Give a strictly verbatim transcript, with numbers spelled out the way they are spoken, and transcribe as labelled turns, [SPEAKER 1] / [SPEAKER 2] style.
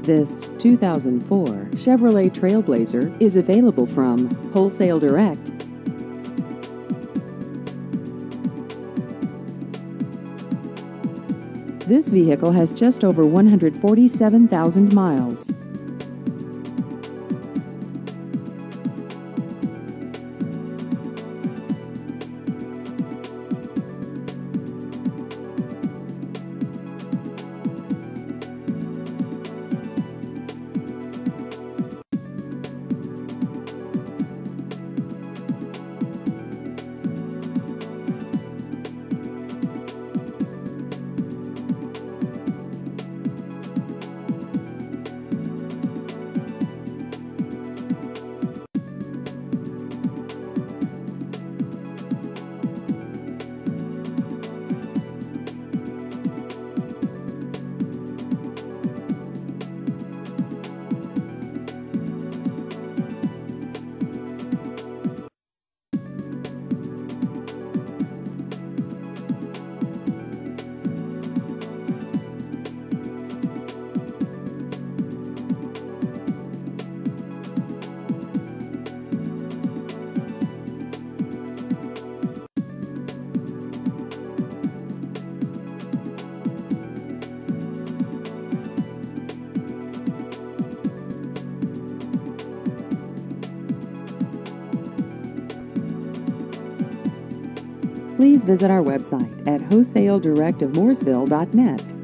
[SPEAKER 1] This two thousand four Chevrolet Trailblazer is available from Wholesale Direct. This vehicle has just over one hundred forty-seven thousand miles. Please visit our website at wholesale direct of mooresville dot net.